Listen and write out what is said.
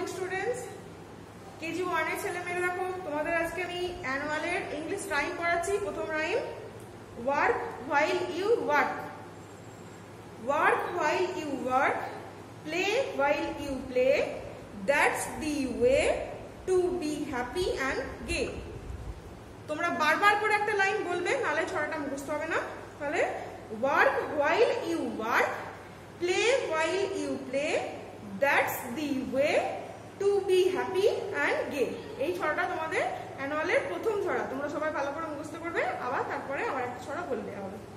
Morning students, KG 1 এর ছেলে মেয়েরা দেখো তোমাদের আজকে আমি অ্যানুয়ালের ইংলিশ রাইম পড়াচ্ছি। প্রথম rhyme, work while you work. Work while you work, play while you play, that's the way to be happy and gay. তোমরা বারবার করে একটা লাইন বলবে, নালে ছড়াটা মুখস্থ হবে না। তাহলে work while you work, play while you play, that's the way to be happy and gay. এই ছড়াটা তোমাদের অ্যানুয়ালের প্রথম ছড়া, তোমরা সবাই ভালো করে মুখস্থ করবে। আবার তারপরে আবার একটা ছড়া বলবে।